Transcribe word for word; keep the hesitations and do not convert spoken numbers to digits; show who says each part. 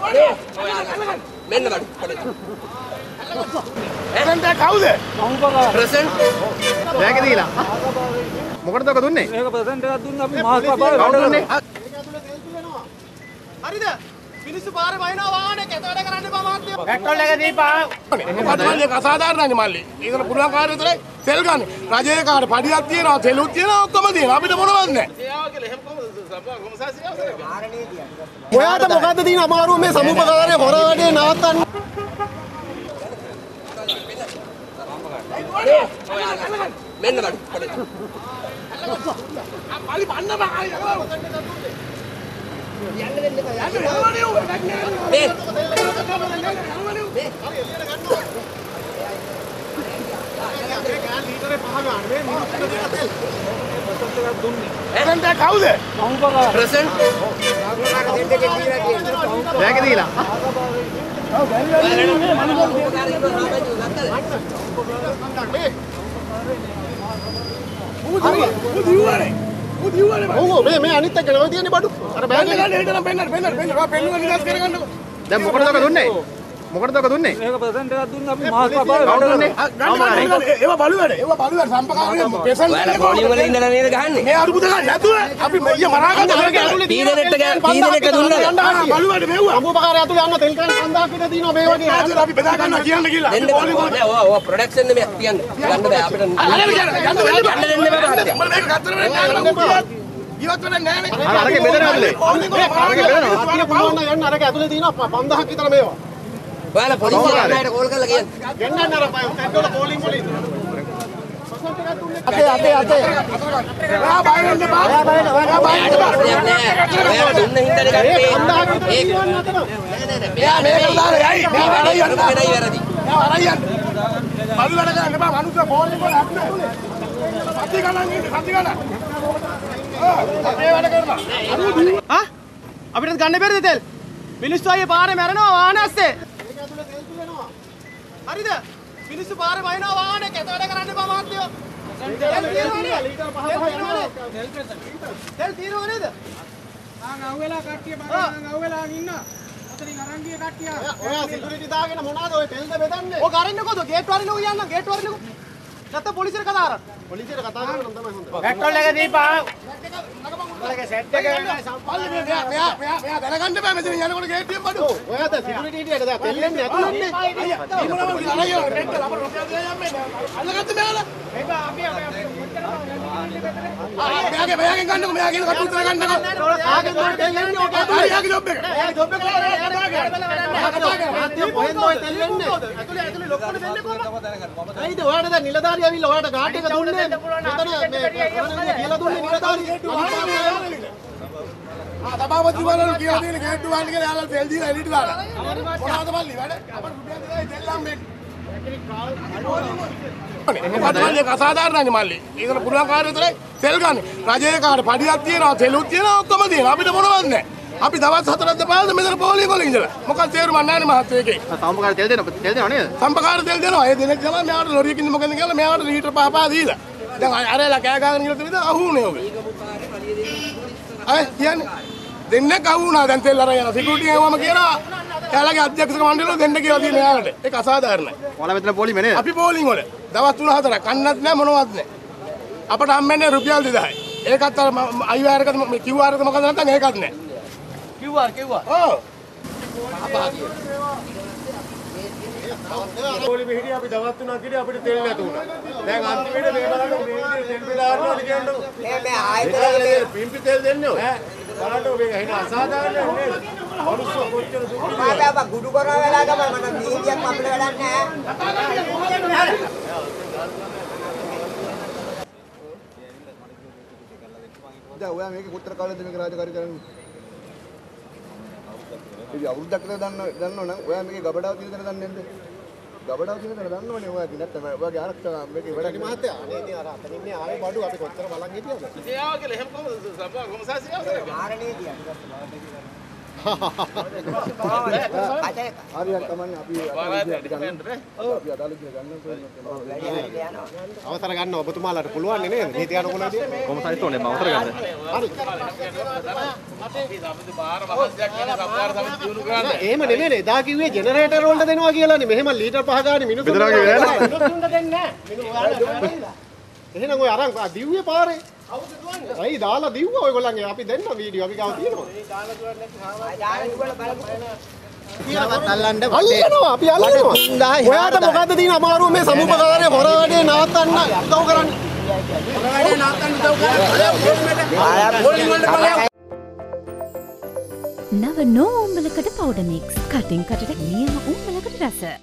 Speaker 1: මෙන්න බඩු. එහෙනම් දැන් කවුද? ප්‍රසන්ට්.
Speaker 2: බෑග් දීලා. මොකටද ඔක දුන්නේ?
Speaker 3: මේක ප්‍රසන්ට් එකක් දුන්න අපි මාස් කපාවේ
Speaker 2: කවුද දුන්නේ?
Speaker 4: හරිද? මිනිස්සු පාරේ වහිනවා වාහනේ කැතවැඩ කරන්න එපා මහත්තයෝ.
Speaker 2: පෙට්‍රෝල් එක දීපා.
Speaker 1: මොකද මේක අසාධාරණයි මල්ලි. ඒකට පුළුවන් කාර්ය විතරයි තෙල් ගන්න. රජයේ කාට පඩියක් තියෙනවා, තෙලුත් තියෙනවා, ඔක්කොම තියෙනවා. අපිට මොනවද නැහැ.
Speaker 4: ඒවා කියලා එහෙම කොහොමද සම්පූර්ණ කොමසාසිය ඔයාට මොකද්ද තියෙන අමාරුව මේ සමුපකාරයේ හොරාඩේ නවත්තන්න?
Speaker 1: මෙන්න බඩු. පලි බන්න බෑ. යන්න දෙන්න එපා. යන්න මේ එහෙනම් දැන් කවුද? ප්‍රසන්ට්.
Speaker 2: බෑග් දීලා.
Speaker 4: ඔව් මේ මේ අනිත් එක නෝ තියන්නේ බඩු. අර බෑග් එක
Speaker 1: ගන්න හිටනම් පෙන්නන්න පෙන්නන්න පෙන්නන්න. ඔයා පෙන්නුවා නිදාස් කරගන්නකො.
Speaker 2: දැන් මොකටද ඔක දුන්නේ? මොකටද ඔක දුන්නේ?
Speaker 3: මේක ප්‍රසන්ට් එකක් දුන්න අපි මාස් කපාවේ
Speaker 2: කවුද දුන්නේ?
Speaker 1: ඒවා බලු වැඩ. ඒවා බලු වැඩ සම්පකාරයේ ප්‍රසන්ට්
Speaker 5: ඔයාලා පොලිම වල ඉඳලා නේද ගහන්නේ?
Speaker 1: මේ අරුබුද ගන්න නැතුව අපි ඊය මරා ගන්න හරගෙන
Speaker 5: පීඩනෙට පීඩනෙට දුන්නා.
Speaker 1: බලු වැඩ මෙව්වා.
Speaker 4: සමුපකාරය ඇතුලේ යන්න තෙල් කෑන් පන්දාක් විතර දිනවා මේ වගේ.
Speaker 1: ආදිර අපි බෙදා ගන්නවා කියන්න කියලා.
Speaker 5: දෙන්න බෑ. ඔය ඔය ප්‍රොඩක්ෂන් නෙමෙයි කියන්න. ගන්න බෑ අපිට.
Speaker 1: අර යන්න යන්න
Speaker 5: ගන්න දෙන්න බෑ මහත්තයා.
Speaker 1: මම මේක ගත්තර වෙන්නේ නැහැ. ඉවත් වෙන්නේ නැහැ නේ.
Speaker 2: අරගේ බෙදනවා ඇතුලේ.
Speaker 4: අරගේ බලනවා. අතිය පුළුවන් නම් යන්න අරගේ ඇතුලේ දිනවා පන්දාක් විතර මේවා.
Speaker 5: ඔයාලා පොලිසියට අන්නයට කෝල් කරලා කියන්න.
Speaker 4: ගෙන්නන්න අර පෙට්‍රෝල පෝලිං වලින්. අතේ අතේ අතේ.
Speaker 1: ආ බය වෙන්න බා. ආ බය වෙන්න. ආ බය වෙන්න බා.
Speaker 5: ඔයාලා දුන්න හින්දානේ ගත්තේ. ඒක නෑ නෑ නෑ.
Speaker 1: මෙයා මේක දාලා යයි. මෙයා වැඩ යන්න.
Speaker 5: වෙනයි වැරදි.
Speaker 1: මෙයා වැඩ යන්න. බලු වැඩ ගන්න බා. මනුස්ස පෝලිං වල අත් නැහැ. සත්‍ය ගණන් ඉන්නේ සත්‍ය ගණන්. ආ මේ වැඩ කරනවා.
Speaker 4: ආ අපිට ගන්න බැරිද තෙල්? මිනිස්සු අයියේ පාරේ මැරෙනවා වාහන ඇස්සේ. හරිද? මිනිස්සු පාරේ වහිනවා වාහනේ කැතවැඩ කරන්න එපා මහත්තයෝ. තෙල් තියෙනවනේ. ලීටර් පහ පහ යනවා. තෙල් තියෙනව නේද? ආන් අවුලා කට්ටිය බලන්න ආන් අවුලා ඉන්න. අතරින් අරන් ගිය කට්ටිය. ඔයා සිකියුරිටි දාගෙන මොනවාද ඔය තෙල්ද බෙදන්නේ? ඔය ගරින්නකොද? ගේට් වරින්නකො යන්න ගේට් වරින්නකො. නැත්නම් පොලිසියට කතා කරන්න. පොලිසියට කතා කරන්න තමයි හොඳ.
Speaker 2: පෙට්‍රෝල් එක දීපා.
Speaker 4: ඔයාලගේ සෙට් එක
Speaker 1: පල්ලි මෙයා මෙයා මෙයා මෙයා දැනගන්න බෑ මෙතන යනකොට ගේට්ටුවෙන් බඩු.
Speaker 4: ඔයාද සිකියුරිටි හිටියට දැන් තෙල් එන්නේ ඇතුළේ.
Speaker 1: අයියා ඉමුණම අරයෝ රෙට්ට අපර රුපියල් දෙයක් යන්නේ. අල්ලගත්ත මෙයාලා.
Speaker 4: ඒක අපි අපි
Speaker 1: ආ මෙයාගේ මෙයාගෙන් ගන්නකො මෙයා කියන කට උත්තර ගන්නකො.
Speaker 4: ආගෙන් මොකද තෙල් එන්නේ ඔක.
Speaker 1: එයාගේ ජොබ් එක.
Speaker 4: එයාගේ ජොබ් එක කරලා එයා කතා කරනවා. මාත්‍ය කොහෙන්ද ඔය තෙල් එන්නේ? ඇතුළේ ඇතුළේ ලොක්කොට දෙන්නේ කොහමද? ඇයිද ඔයාට දැන් නිලධාරිය ඇවිල්ලා ඔයාට ගාඩ් එක දුන්නේ? මෙතන මේ කරන්නේ කියලා දුන්නේ නිලධාරිය.
Speaker 1: ආ තබාවති වලලු කියලා තියෙන ගේට්ටු වහන්න කියලා යාළුවා තෙල් දීලා එලිට දාලා. මොනවද මල්ලි වැඩ? අපර රුපියල් දෙකයි තෙල් හම්බෙන්නේ. මොකද මේක අසාධාරණයි මල්ලි. ඒකට පුළුවන් කාර්ය විතරයි තෙල් ගන්න. රජයේ කාට පඩියක් තියෙනවා, තෙලුත් තියෙනවා, ඔක්කොම තියෙනවා. අපිට මොනවද නැහැ. අපි දවස් හතරක් දපාලා මෙතන පොලිය වල ඉඳලා. මොකක්ද තේරුම් නැහැ නේ මහත්තයෝ එකේ.
Speaker 2: සම්පකාර තෙල් දෙනවා තෙල් දෙනවා නේද?
Speaker 1: සම්පකාර තෙල් දෙනවා. ඒ දෙනෙක් තමයි මෙයාට ලොරියකින් මොකද කියලා මෙයාට ලීටර් පහ පහ දීලා. දැන් අරලා කෑ ගහගෙන ඉන්න විදිහ අහුනේ ඔබ. අය කියන්නේ දෙන්නෙක් අහුණා දැන් තෙල් අරගෙන යනවා. සිකියුරිටි එවම කියනවා. එයාලගේ අධ්‍යක්ෂක මණ්ඩලය දෙන්න කියලා තියෙන එයාලට. ඒක අසාධාරණයි.
Speaker 2: ඔයාලා මෙතන පොලිමේ නේද?
Speaker 1: අපි පෝලිං වල දවස් තුන හතරක් කන්නත් නැහැ මොනවත් නැහැ. අපට හම්බෙන්නේ රුපියල් දෙදායි. ඒකත් අර අයි ආර් එකද මේ කිව් ආර් එකද මොකද නැත්නම් ඒකත් නැහැ.
Speaker 4: Q R Q R.
Speaker 1: ඔව්.
Speaker 4: පොලිමේ හිටිය අපි දවස් තුනක් හිටිය අපිට තෙල් නැතු වුණා. දැන් අන්තිමේට මේ බලන්න මේ තෙල් බිල ආවද කියන්නකො.
Speaker 5: මේ මේ ආයතනයේ
Speaker 4: පිම්පි තෙල් දෙන්නේ ඔය. බලන්න මේක හින අසාධාරණ නේද? මනුස්ස කොච්චර දුක්
Speaker 5: මාත් අප ගුඩු කරා වෙලා ගම මම නීතියක් අපිට වැඩක් නැහැ.
Speaker 6: දැන් ඔයා මේක කොච්චර කාලෙද මේක රාජකාරී කරන්නේ? ඉතින් අවුරුද්දක් විතර දන්න දන්නවනම් ඔයා මේකේ ගබඩාව තියෙන තැන දන්නේ නැද්ද? ගබඩාව තියෙන තැන දන්නවනේ ඔයා කිය නැත්නම් ඔයාගේ ආරක්ෂක මේකේ වැඩ
Speaker 4: වැඩි මහත්තයා අනේ ඉතින් අර අතනින් මේ ආවේ බඩු අපි කොච්චර බලන් හිටියද?
Speaker 1: ඒවා කියලා එහෙම කොහොමද සම්පූර්ණ කොමසාසිය අවසරයි.
Speaker 5: ආරණේ කියන්නේ.
Speaker 6: හරියට කමන්නේ අපි අපි ගන්න. අපි අදාළ විදිහට ගන්න ඕනේ.
Speaker 2: අවසර ගන්න ඔබතුමාලාට පුළුවන් නේද? නීති අනුකූලවදී. කොහොම සයිස් ඕනේ මම අවසර ගන්න. හරි. එහෙම නෙමෙයිනේ. එදා කිව්වේ ජෙනරේටර් වලට දෙනවා කියලානේ. මෙහෙම ලීටර් පහ ගානේ මිනිස්සු බෙදලා කිව්වේ නෑ. මිනිස්සුන්ට දෙන්නේ නෑ. මිනිස්සු ඔයාලා එහෙනම් ඔය අරන් දිව්වේ පාරේ. කවුද දුවන්නේ? අයි දාලා දිව්වා ඔයගොල්ලන්ගේ අපි දෙන්න වීඩියෝ අපි ගාව තියෙනවා. මේ දාලා දුවන්නේ නැති ආවා. අල්ලනවා අපි අල්ලනවා. ඔයාට මොකද්ද තියෙන අමාරුව මේ සමුපකාරයේ හොර වැඩේ නවත්තන්න උදව් කරන්න. හොර වැඩේ නවත්තන්න උදව් කරන්න. ආය පොලිස් වලට බලයක්.
Speaker 7: නව නෝ උම්බලකට පවුඩර් මික්ස්. කටින් කටට නියම උම්බලකට රස.